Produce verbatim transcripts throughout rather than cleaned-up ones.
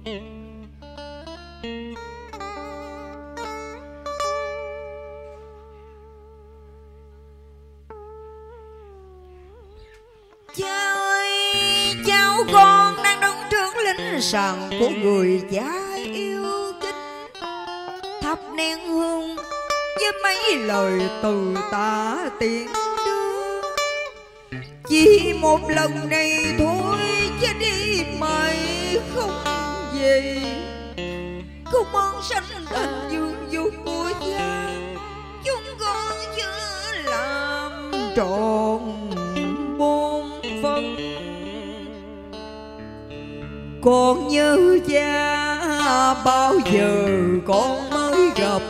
Cha ơi, cháu con đang đứng trước linh sàng của người cha yêu kính, thắp nén hương với mấy lời từ ta tiếng đưa. Chỉ một lần này thôi chứ đi mày không về, không ơn sanh thành dương dục của cha, chúng con chưa làm trọn bổn phận. Con nhớ cha bao giờ con mới gặp,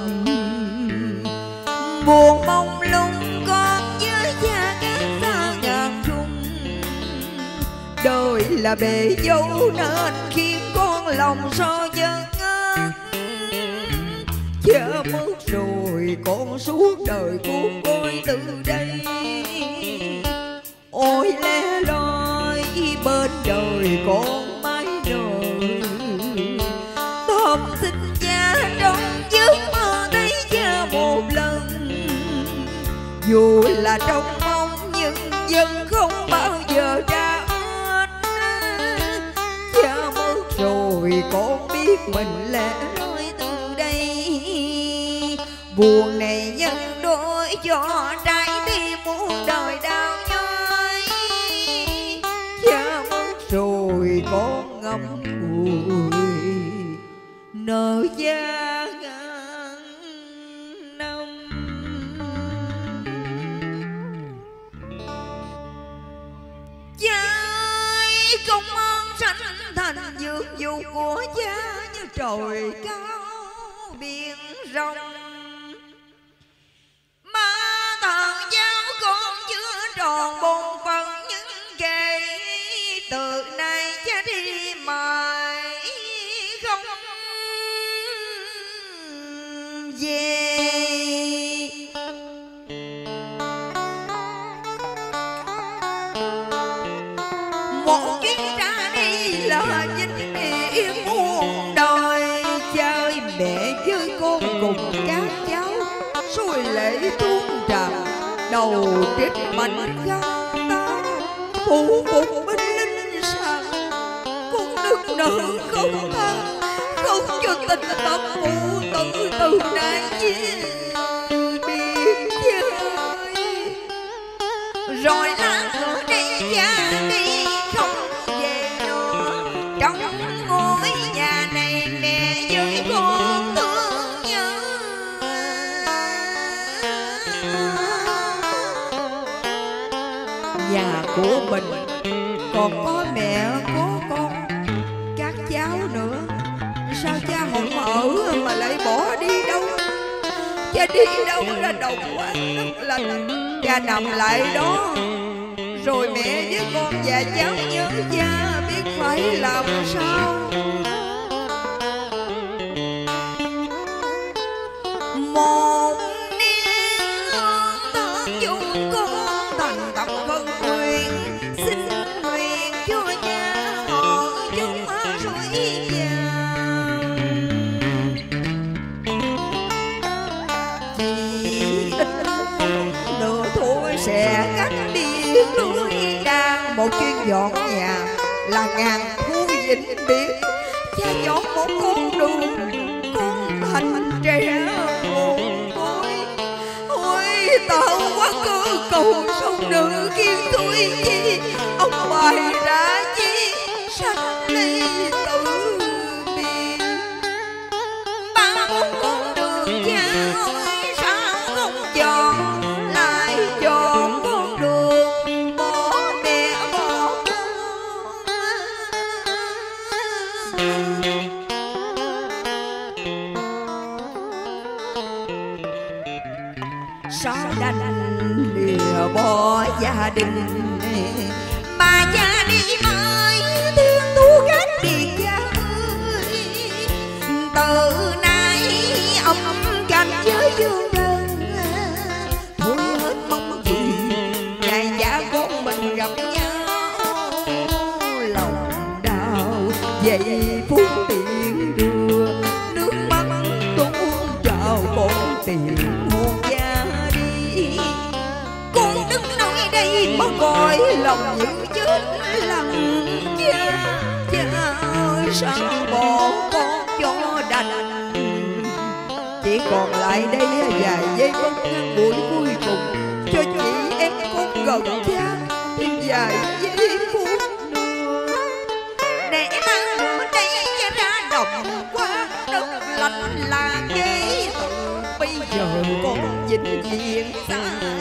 buồn mong lung con với cha cách xa ngàn trùng. Đời là bể dâu nên khiến con lòng so dân ngất. Cha mất rồi con suốt đời cuốn coi từ đây, ôi lẻ loi bên đời con mãi đời. Thầm xin cha trong giấc mơ thấy cha một lần, dù là trong mong nhưng vẫn không bao giờ ra hết. Cha mất rồi con biết mình lẻ loi từ đây, buồn này nhân đôi cho trái tim muôn đời đau nhói. Cha mất rồi con ngậm ngùi nợ cha ngàn năm. Cha ơi, công ơn sanh thành dưỡng dục của cha như trời cao biển rộng. Má thần giáo con chưa tròn bổn phận, những kẻ từ nay cha đi mãi không về. Một chuyến ra đi là vinh yên muôn đời. Cha ơi, mẹ với con cùng các cháu xuôi lễ tuôn tràn, đầu trích mảnh gan ta phụ phục binh linh sàng. Con nước nở không than, không cho tình tâm phụ tử từ nay chia biệt chơi. Rồi lá cửa đi cha đi không về nữa, trong ngôi nhà này mẹ với con thương nhớ. Nhà của mình còn có mẹ có con các cháu nữa, sao cha không ở mà lại bỏ đi đâu? Cha đi đâu ra đồng quá đất lành, cha nằm lại đó. Rồi mẹ với con và cháu nhớ cha biết phải làm sao. Một niềm thương chung con thành tập vân nguyện, xin nguyện cho cha họ chúng suối vàng. Chỉ ít nữa thôi sẽ cắt đi lối đang, một chuyến dọn nhà là ngàn thu vĩnh biệt. Cha chọn một con đường con thành trẻ một côi. Ôi tạo quá cơ cầu sông nữ kiên tôi chi, ông bày ra chi sanh ly tử biệt. Ba bốn con đường cha ơi sao không chọn, lại chọn con đường bỏ mẹ bỏ con. Sao đành lìa bỏ gia đình mà cha đi mãi tiếng tu gác điện cha ơi. Từ nay ông canh với dương đơn, thôi hết mong gì ngày cha con mình gặp nhau. Lòng đau vậy phút tiền mất coi lòng như chết lặng cha. Cha ơi sao bỏ con cho đành, chỉ còn lại đây vài giây phút ngắn ngủi cuối cùng cho chị em con gần cha vài giây phút nữa để mang đây ra đồng qua đất lạnh là kế. Bây giờ con vĩnh viễn xa